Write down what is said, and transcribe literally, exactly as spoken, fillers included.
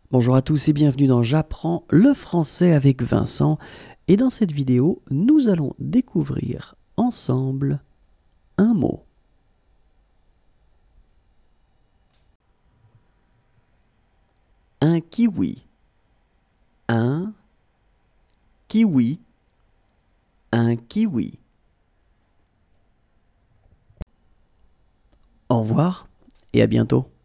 Bonjour à tous et bienvenue dans J'apprends le français avec Vincent. Et dans cette vidéo, nous allons découvrir ensemble un mot. Un kiwi. Un kiwi. Un kiwi. Au revoir et à bientôt.